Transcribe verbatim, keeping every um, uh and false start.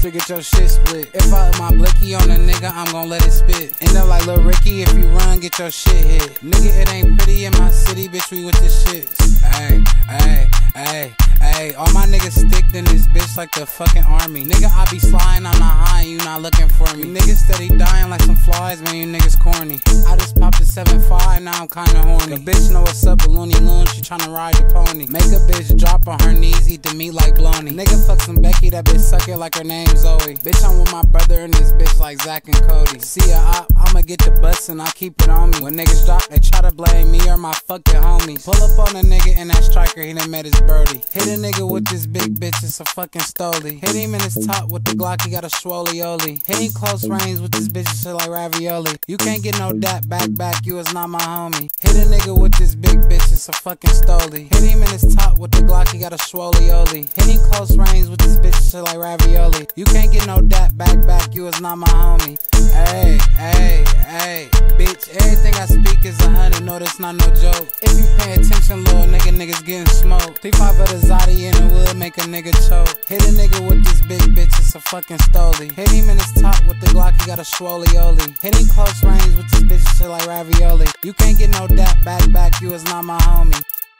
sister, get your shit split. If I up my blicky on a nigga, I'm gon' let it spit. End up like Lil Ricky, if you run, get your shit hit. Nigga, it ain't pretty in my city, bitch, we with the shits. Ayy, ayy, ayy. Ayy, all my niggas sticked in this bitch like the fucking army. Nigga, I be sliding, I'm not high, you not looking for me. You niggas steady dying like some flies, man, you niggas corny. I just popped a seven five, now I'm kinda horny. The bitch know what's up with Lil Luni, she tryna ride the pony. Make a bitch drop on her knees, eat the meat like bologna. Nigga fuck some Becky, that bitch suck it like her name Zoe. Bitch, I'm with my brother and this bitch like Zach and Cody. See a op, I'ma get the bus and I keep it on me. When niggas drop, they try to blame me or my fucking homies. Pull up on a nigga in that striker, he done met his birdie. Hit a nigga with this big bitch, it's a fucking stoley. Hit him in his top with the Glock, he got a swoley-oli. Hit him close range with this bitch, shit like ravioli. You can't get no dat back back, you is not my homie. Hit a nigga with this big bitch, it's a fucking stoley. Hit him in his top with the Glock, he got a swoley-oli. Hit him close range with this bitch, shit like ravioli. You can't get no dat back back, you is not my homie. Ayy, ayy, ayy, bitch, everything I speak is a hundred, no, that's not no joke. If you pay attention, little nigga, niggas getting smoked. three five of the Zodi in the wood, make a nigga choke. Hit a nigga with this big bitch, it's a fucking stoley. Hit him in his top with the Glock, he got a swoley-oli. Hit him close range with this bitch, shit like ravioli. You can't get no dat back back, you is not my homie.